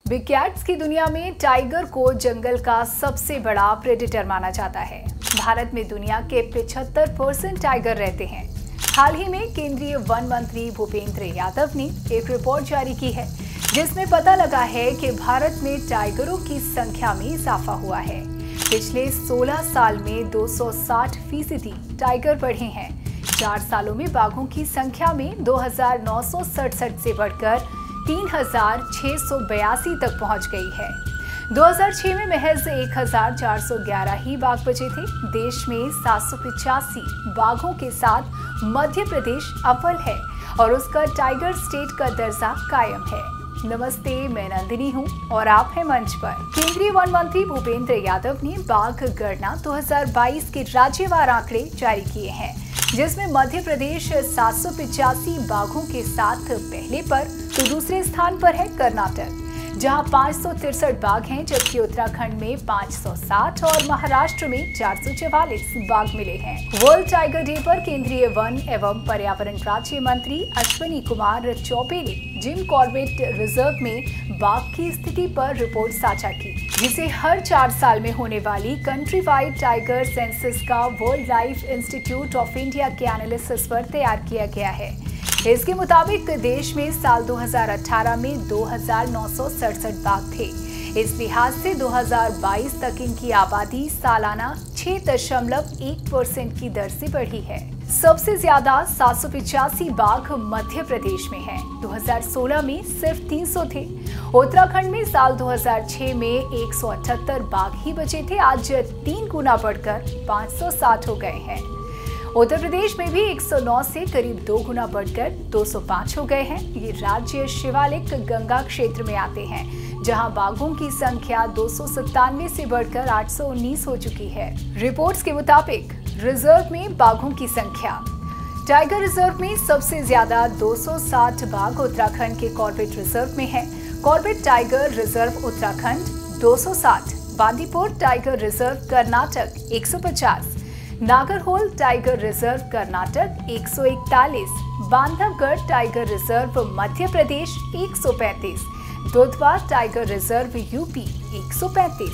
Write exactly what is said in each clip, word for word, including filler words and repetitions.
Big cats की दुनिया में टाइगर को जंगल का सबसे बड़ा प्रेडेटर माना जाता है। भारत में दुनिया के पचहत्तर परसेंट टाइगर रहते हैं। हाल ही में केंद्रीय वन मंत्री भूपेंद्र यादव ने एक रिपोर्ट जारी की है, जिसमें पता लगा है कि भारत में टाइगरों की संख्या में इजाफा हुआ है। पिछले सोलह साल में दो सौ साठ फीसदी टाइगर बढ़े हैं। चार सालों में बाघों की संख्या में दो हजार नौ सौ सड़सठ से बढ़कर तीन हजार छह सौ बयासी तक पहुंच गई है। दो हजार छह में महज एक हजार चार सौ ग्यारह ही बाघ बचे थे। देश में सात सौ पिचासी बाघों के साथ मध्य प्रदेश अव्वल है और उसका टाइगर स्टेट का दर्जा कायम है। नमस्ते, मैं नंदिनी हूं और आप हैं मंच पर। केंद्रीय वन मंत्री भूपेंद्र यादव ने बाघ गणना दो हजार बाईस के राज्यवार आंकड़े जारी किए हैं, जिसमें मध्य प्रदेश सात सौ पिचासी बाघों के साथ पहले पर तो दूसरे स्थान पर है कर्नाटक, जहां पाँच सौ तिरसठ बाघ हैं, जबकि उत्तराखंड में पाँच सौ साठ और महाराष्ट्र में चार सौ चवालीस बाघ मिले हैं। वर्ल्ड टाइगर डे पर केंद्रीय वन एवं पर्यावरण राज्य मंत्री अश्विनी कुमार चौबे ने जिम कॉर्बेट रिजर्व में बाघ की स्थिति पर रिपोर्ट साझा की, जिसे हर चार साल में होने वाली कंट्री वाइड टाइगर सेंसस का wildlife institute of India के एनालिसिस पर तैयार किया गया है। इसके मुताबिक देश में साल दो हजार अठारह में दो हजार नौ सौ सड़सठ बाघ थे। इस लिहाज से दो हजार बाईस तक इनकी आबादी सालाना छह दशमलव एक परसेंट की दर से बढ़ी है। सबसे ज्यादा सात सौ पिचासी बाघ मध्य प्रदेश में हैं। दो हजार सोलह में सिर्फ तीन सौ थे। उत्तराखंड में साल दो हजार छह में एक सौ अठहत्तर बाघ ही बचे थे, आज तीन गुना बढ़कर पाँच सौ साठ हो गए हैं। उत्तर प्रदेश में भी एक सौ नौ से करीब दो गुना बढ़कर दो सौ पाँच हो गए हैं। ये राज्य शिवालिक गंगा क्षेत्र में आते हैं, जहां बाघों की संख्या दो सौ सत्तानवे से बढ़कर आठ सौ उन्नीस हो चुकी है। रिपोर्ट्स के मुताबिक रिजर्व में बाघों की संख्या, टाइगर रिजर्व में सबसे ज्यादा दो सौ साठ बाघ उत्तराखंड के कॉर्बेट रिजर्व में है। कॉर्बेट टाइगर रिजर्व उत्तराखंड दो सौ साठ, बांदीपुर टाइगर रिजर्व कर्नाटक एक सौ पचास, नागरहोल टाइगर रिजर्व कर्नाटक एक सौ इकतालीस, बांधवगढ़ टाइगर रिजर्व मध्य प्रदेश एक सौ पैंतीस, दुधवा टाइगर रिजर्व यूपी एक सौ पैंतीस,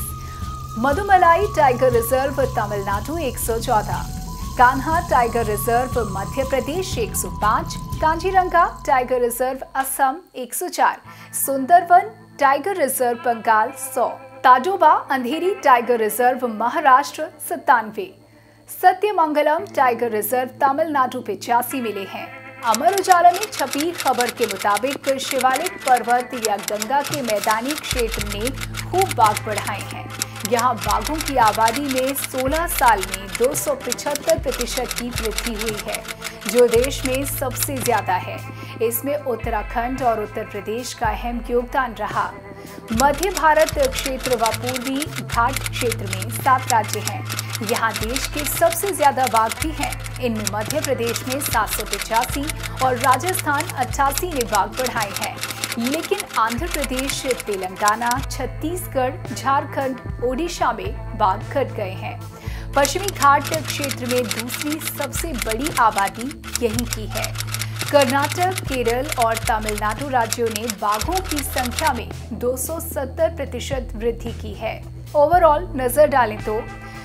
मधुमलाई टाइगर रिजर्व तमिलनाडु एक सौ चौदह, कान्हा टाइगर रिजर्व मध्य प्रदेश एक सौ पाँच, कांजीरंगा टाइगर रिजर्व असम एक सौ चार, सुंदरवन टाइगर रिजर्व बंगाल सौ, ताडोबा अंधेरी टाइगर रिजर्व महाराष्ट्र सत्तानवे, सत्यमंगलम टाइगर रिजर्व तमिलनाडु पिचासी मिले हैं। अमर उजाला में छपी खबर के मुताबिक शिवालिक पर्वत या गंगा के मैदानी क्षेत्र ने खूब बाघ बढ़ाए हैं। यहाँ बाघों की आबादी में सोलह साल में दो सौ पचहत्तर प्रतिशत की वृद्धि हुई है, जो देश में सबसे ज्यादा है। इसमें उत्तराखंड और उत्तर प्रदेश का अहम योगदान रहा। मध्य भारत क्षेत्र व पूर्वी घाट क्षेत्र में सात राज्य हैं। यहाँ देश के सबसे ज्यादा बाघ भी हैं। इनमें मध्य प्रदेश में सात सौ पिचासी और राजस्थान अट्ठासी ने बाघ बढ़ाए हैं, लेकिन आंध्र प्रदेश, तेलंगाना, छत्तीसगढ़, झारखंड, ओडिशा में बाघ घट गए हैं। पश्चिमी घाट क्षेत्र में दूसरी सबसे बड़ी आबादी यहीं की है। कर्नाटक, केरल और तमिलनाडु राज्यों ने बाघों की संख्या में दो सौ सत्तर प्रतिशत वृद्धि की है। ओवरऑल नजर डालें तो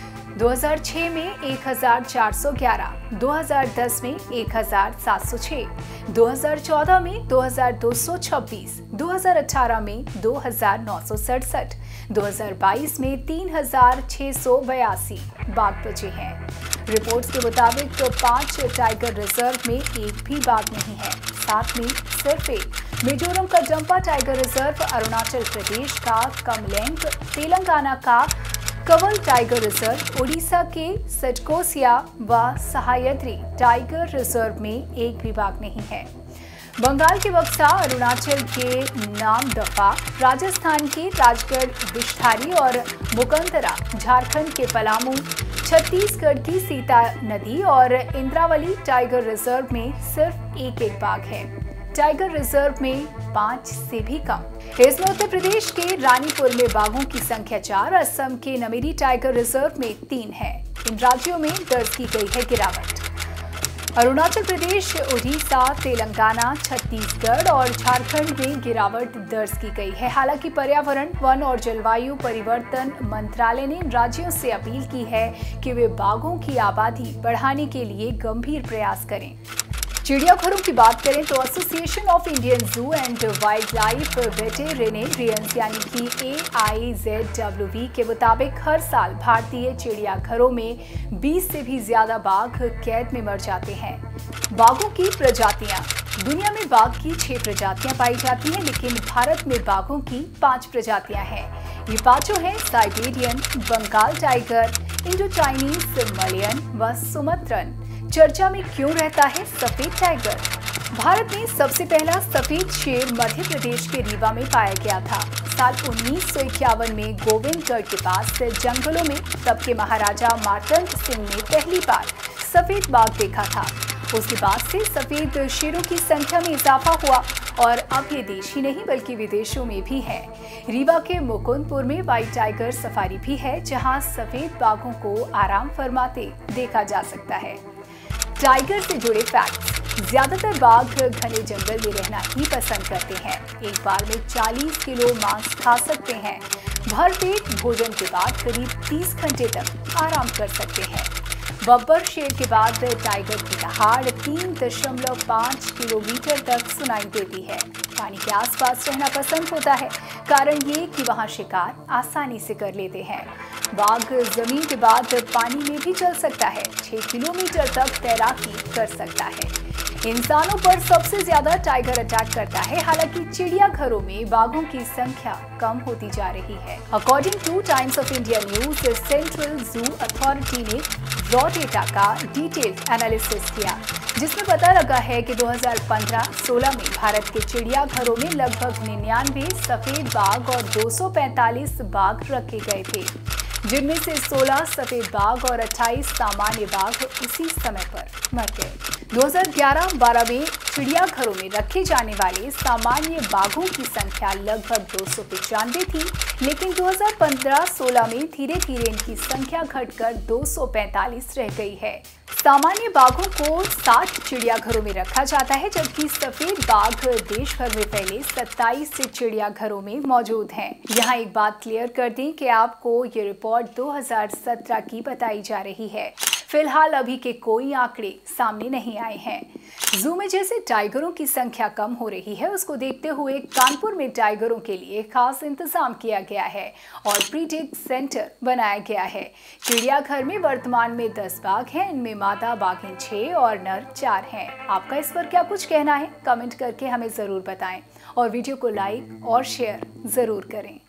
दो हजार छह में एक हजार चार सौ ग्यारह, दो हजार दस में एक हजार सात सौ छह, दो हजार चौदह में दो हजार दो सौ छब्बीस, दो हजार अठारह में दो हजार नौ सौ सड़सठ, दो हजार बाईस में तीन हजार छह सौ बयासी बाघ बचे हैं। रिपोर्ट्स के मुताबिक तो पांच टाइगर रिजर्व में एक भी बाघ नहीं है, साथ में सिर्फ एक। मिजोरम का जंपा टाइगर रिजर्व, अरुणाचल प्रदेश का कमलेंग, तेलंगाना का कवल टाइगर रिजर्व, ओडिशा के सटकोसिया व सहायद्री टाइगर रिजर्व में एक भी बाघ नहीं है। बंगाल के बक्सा, अरुणाचल के नामदफा, राजस्थान के राजगढ़ बिश्धारी और मुकंदरा, झारखंड के पलामू, छत्तीसगढ़ की सीता नदी और इंद्रावली टाइगर रिजर्व में सिर्फ एक एक बाघ है। टाइगर रिजर्व में पाँच से भी कम। इसमें उत्तर प्रदेश के रानीपुर में बाघों की संख्या चार, असम के नमेरी टाइगर रिजर्व में तीन है। इन राज्यों में दर्ज की गई है गिरावट। अरुणाचल प्रदेश, उड़ीसा, तेलंगाना, छत्तीसगढ़ और झारखंड में गिरावट दर्ज की गई है। हालांकि पर्यावरण, वन और जलवायु परिवर्तन मंत्रालय ने इन राज्यों से अपील की है कि वे बाघों की आबादी बढ़ाने के लिए गंभीर प्रयास करें। चिड़ियाघरों की बात करें तो association of Indian zoo and wildlife veterinarians यानी कि A I Z W V के मुताबिक हर साल भारतीय चिड़ियाघरों में बीस से भी ज्यादा बाघ कैद में मर जाते हैं। बाघों की प्रजातियां, दुनिया में बाघ की छह प्रजातियां पाई जाती हैं, लेकिन भारत में बाघों की पांच प्रजातियां हैं। ये पांचों हैं Siberian, Bengal tiger, Indo Chinese, Malayan व सुमत्रन। चर्चा में क्यों रहता है सफेद टाइगर? भारत में सबसे पहला सफेद शेर मध्य प्रदेश के रीवा में पाया गया था। साल उन्नीस सौ इक्यावन में गोविंदगढ़ के पास जंगलों में तब के महाराजा मार्तंड सिंह ने पहली बार सफेद बाघ देखा था। उसके बाद से सफेद शेरों की संख्या में इजाफा हुआ और अब ये देश ही नहीं बल्कि विदेशों में भी है। रीवा के मुकुंदपुर में व्हाइट टाइगर सफारी भी है, जहां सफेद बाघों को आराम फरमाते देखा जा सकता है। टाइगर से जुड़े फैक्ट्स। ज्यादातर बाघ घने जंगल में रहना ही पसंद करते हैं। एक बार में चालीस किलो मांस खा सकते हैं। भरपेट भोजन के बाद करीब तीस घंटे तक आराम कर सकते हैं। बब्बर शेर के बाद टाइगर की दहाड़ तीन दशमलव पाँच किलोमीटर तक सुनाई देती है। पानी के आसपास रहना पसंद होता है, कारण ये कि वहाँ शिकार आसानी से कर लेते हैं। बाघ जमीन के बाद पानी में भी चल सकता है, छह किलोमीटर तक तैराकी कर सकता है। इंसानों पर सबसे ज्यादा टाइगर अटैक करता है। हालांकि चिड़ियाघरों में बाघों की संख्या कम होती जा रही है। According to Times of India news, central zoo authority ने रॉ डेटा का डिटेल्ड एनालिसिस किया, जिसमें पता लगा है कि दो हज़ार पंद्रह सोलह में भारत के चिड़ियाघरों में लगभग निन्यानवे सफेद बाघ और दो सौ पैंतालीस बाघ रखे गए थे, जिनमें से सोलह सफेद बाघ और अट्ठाईस सामान्य बाघ उसी समय पर मर गए। दो हज़ार ग्यारह बारह में चिड़ियाघरों में रखे जाने वाले सामान्य बाघों की संख्या लगभग दो सौ पचानवे थी, लेकिन दो हज़ार पंद्रह सोलह में धीरे धीरे इनकी संख्या घटकर दो सौ पैंतालीस रह गई है। सामान्य बाघों को साठ चिड़ियाघरों में रखा जाता है, जबकि सफेद बाघ देश भर में फैले सत्ताईस चिड़ियाघरों में मौजूद हैं। यहाँ एक बात क्लियर कर दें कि आपको ये रिपोर्ट दो हज़ार सत्रह की बताई जा रही है। फिलहाल अभी के कोई आंकड़े सामने नहीं आए हैं। जू में जैसे टाइगरों की संख्या कम हो रही है, उसको देखते हुए कानपुर में टाइगरों के लिए खास इंतजाम किया गया है और प्रीडिक सेंटर बनाया गया है। चिड़ियाघर में वर्तमान में दस बाघ हैं, इनमें मादा बाघिन छह और नर चार हैं। आपका इस पर क्या कुछ कहना है? कमेंट करके हमें जरूर बताएं और वीडियो को लाइक और शेयर जरूर करें।